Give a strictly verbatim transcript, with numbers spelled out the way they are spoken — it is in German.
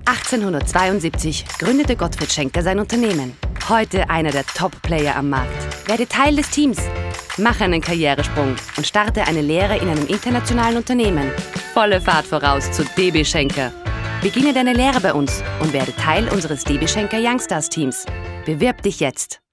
achtzehnhundertzweiundsiebzig gründete Gottfried Schenker sein Unternehmen. Heute einer der Top-Player am Markt. Werde Teil des Teams. Mache einen Karrieresprung und starte eine Lehre in einem internationalen Unternehmen. Volle Fahrt voraus zu D B Schenker. Beginne deine Lehre bei uns und werde Teil unseres D B Schenker Youngstars Teams. Bewirb dich jetzt!